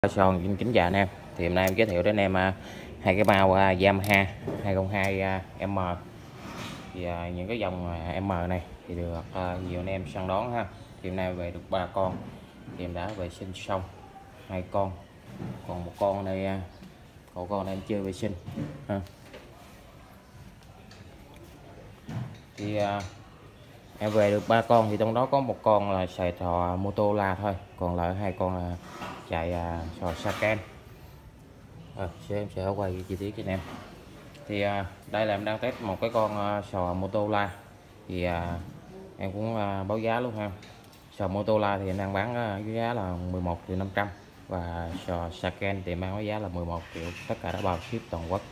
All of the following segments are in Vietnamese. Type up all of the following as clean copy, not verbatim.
Son kính chào anh em. Thì hôm nay em giới thiệu đến em hai cái bao Yamaha 202 M. Thì những cái dòng M này thì được nhiều anh em săn đón ha. Thì hôm nay về được 3 con thì em đã vệ sinh xong 2 con, còn một con này cậu con này em chưa vệ sinh ha. Thì em về được 3 con thì trong đó có một con là xài trò Motorola thôi, còn lại 2 con là chạy trò Saken. Em sẽ quay chi tiết cho anh em. Thì đây là em đang test một cái con sò Motorola. Thì em cũng báo giá luôn ha. Sò Motorola thì em đang bán với giá là 11.500.000 và sò Saken thì em bán với giá là 11 triệu, tất cả đã bao ship toàn quốc.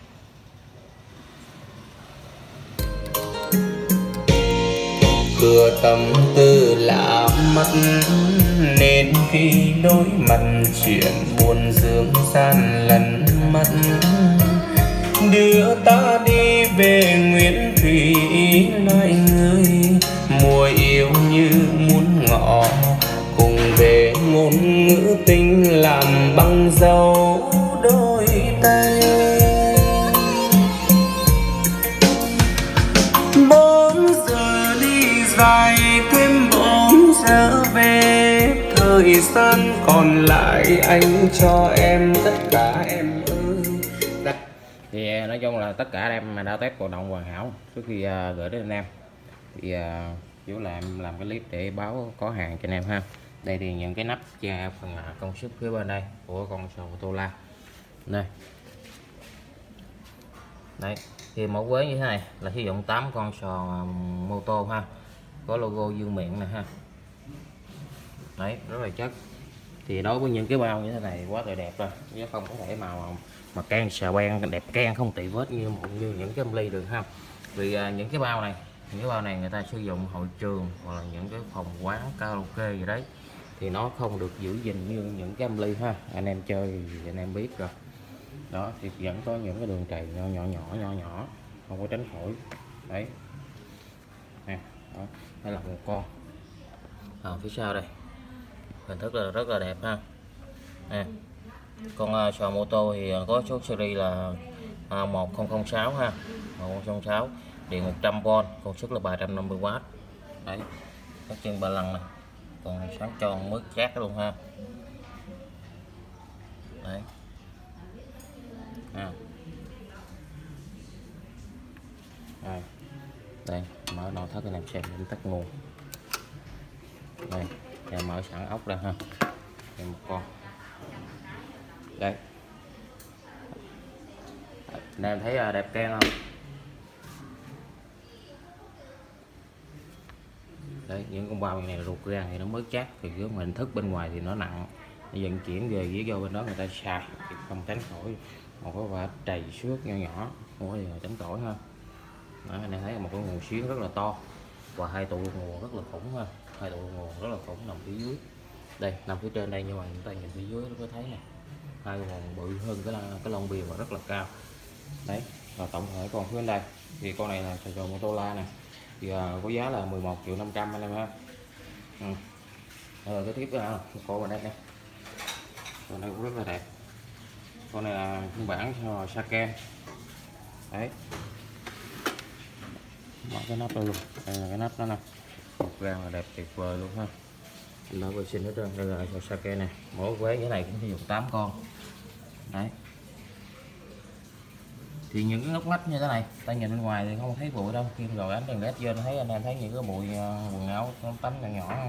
Cửa tâm tư lạ mắt, nên khi đối mặt chuyện buồn dương gian lẫn mất. Đưa ta đi về Nguyễn Thủy loài người, mùa yêu như muốn ngọ, cùng về ngôn ngữ tình làm bằng dấu đôi tay. 4 giờ đi dài thêm 4 giờ về, thời gian còn lại anh cho em tất cả em ơi. Thì nói chung là tất cả em mà đã test hoạt động hoàn hảo trước khi gửi đến anh em. Thì chủ là em làm cái clip để báo có hàng cho anh em ha. Đây thì những cái nắp che phần công suất phía bên đây của con sò Motorola đây. Đấy, thì mẫu vế như thế này là sử dụng 8 con sò mô tô ha, có logo dương miệng nè ha. Đấy, rất là chất. Thì đối với những cái bao như thế này quá là đẹp rồi, chứ không có thể màu mà can sờ ben đẹp can không tị vết như những cái ly được ha. Vì những cái bao này người ta sử dụng hội trường hoặc là những cái phòng quán karaoke gì đấy, thì nó không được giữ gìn như những cái ly ha. Anh em chơi thì anh em biết rồi đó, thì vẫn có những cái đường trầy nhỏ không có tránh khỏi đấy nè. Đó, đây là một con phía sau đây, hình thức là rất là đẹp ha nè. Con sò mô tô thì có số series là 1006 ha, 1006, điện 100V, công suất là 350W. Đấy, có chân ba lăng này, còn sáng tròn mướt chát luôn ha. Đấy đây, mở nội thất anh em xem đến tắt nguồn. Đây, em mở sẵn ốc ra ha. Đây một con. Đây. Anh em thấy đẹp can không? Đấy, những con bao này ruột ra thì nó mới chắc, thì cái hình thức bên ngoài thì nó nặng, nó vận chuyển về với do bên đó người ta xài thì không tránh khỏi một cái vạt trầy xước nhỏ không có gì tránh khỏi ha. Đó, anh em thấy một cái nguồn xuyến rất là to và 2 tụ nguồn rất là khủng ha, 2 tụ nguồn rất là khủng nằm phía dưới. Đây, nằm phía trên đây, nhưng mà chúng ta nhìn phía dưới nó có thấy này, 2 nguồn bự hơn cái lon bia và rất là cao. Đấy, và tổng thể còn phía đây thì con này là sò Motorola này, thì có giá là 11.500.000 anh em ha. Rồi cái tiếp là con bên đây nè, con này cũng rất là đẹp. Con này là phiên bản Saken. Đấy, mở cái nắp đây luôn, đây là cái nắp đó nè, một ra là đẹp tuyệt vời luôn ha. Nó vệ sinh hết trơn. Đây là Saken này, mỗi vé như thế này cũng sử dụng 8 con. Đấy, thì những cái ngóc ngách như thế này ta nhìn bên ngoài thì không thấy bụi đâu, khi rồi ánh đèn led vô thấy anh em thấy những cái bụi quần áo tấm nhỏ.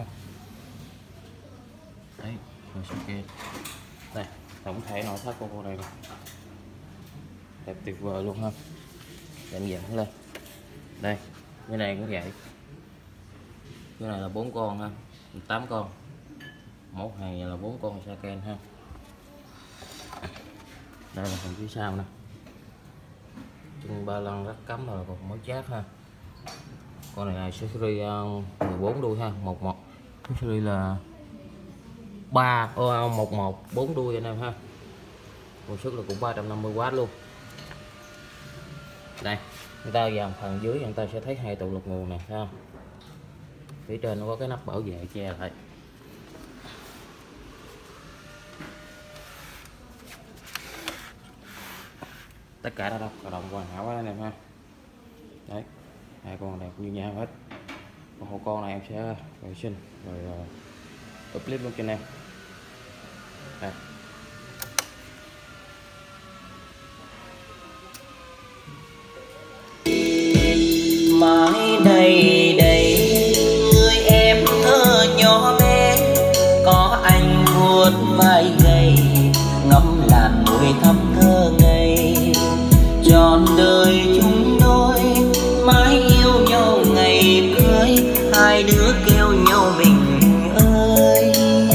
Đấy, Saken. Đây, tổng thể nội thất của con này đẹp tuyệt vời luôn ha, dạng dặn lên. Đây, cái này cũng vậy, cái này là 4 con ha, 8 con, một hàng là 4 con Saken ha. Đây là phần phía sau nè, chân ba lăng rắc cắm rồi còn mới chát ha. Con này là series 14 đuôi ha, 11 series là 11 4 đuôi anh em ha, công suất là cũng 350W luôn. Đây, người ta vào phần dưới người ta sẽ thấy 2 tụ lục nguồn này ha, phía trên nó có cái nắp bảo vệ che lại. tất cả đã đâu hoạt động hoàn hảo quá anh em ha. Đấy, hai con đẹp như nhau hết. Còn một con này em sẽ vệ sinh rồi up clip luôn cho anh em. Đây. Mãi đây đây người em thơ nhỏ bé, có anh vuốt vai gầy ngắm làn môi thắm thơ ngây, trọn đời chúng đôi mãi yêu nhau ngày cưới, hai đứa kêu nhau mình ơi.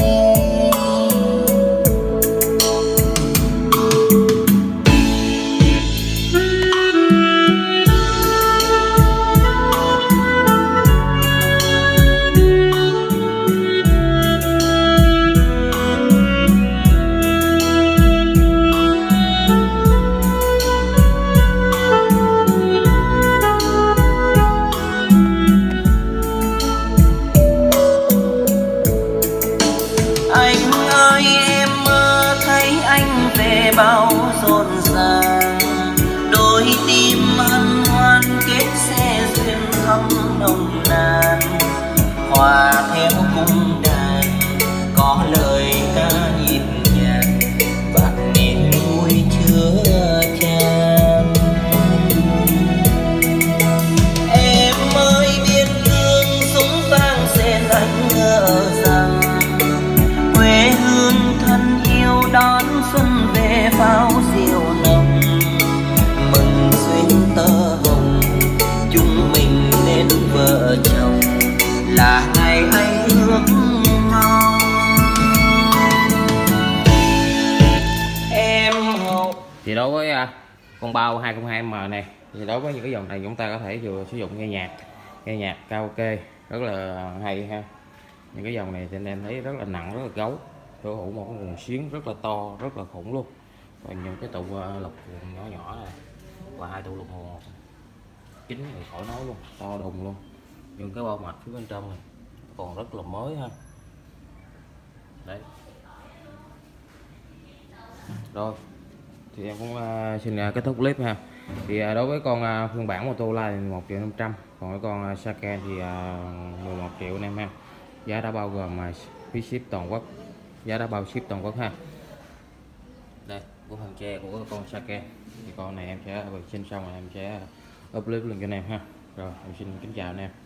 Bao rộn ràng đôi tim hân hoan kết xe duyên thắm nồng nàn, hòa theo cung đàn có lời ca nhịp nhàng và niềm vui chứa chan. Em ơi biên cương súng vang rền anh ngỡ rằng quê hương thân yêu đón xuân về pháo diều nồng, mừng duyên tơ hồng chúng mình nên vợ chồng là ngày anh ước mong. Em hậu Thì đối với con bao 202M này, thì đối với những cái dòng này chúng ta có thể vừa sử dụng nghe nhạc karaoke rất là hay ha. Những cái dòng này thì anh em thấy rất là nặng, rất là gấu, sở hữu một cái nguồn xuyến rất là to, rất là khủng luôn. Còn những cái tụ lục nhỏ nhỏ này và hai tụ lục hồ chính thì khỏi nói luôn, to đùng luôn. Nhưng cái bao mạch phía bên trong này còn rất là mới ha. Đấy. Rồi thì em cũng xin kết thúc clip ha. Thì đối với con phiên bản Moto Light 1.500.000, còn cái con Sake thì 11 triệu anh em ha. Giá đã bao gồm phí ship toàn quốc, giá đã bao ship toàn quốc ha. Đây của phần tre của con Sake, thì con này em sẽ vệ sinh xong rồi em sẽ up clip lên cho anh em ha. Rồi em xin kính chào anh em.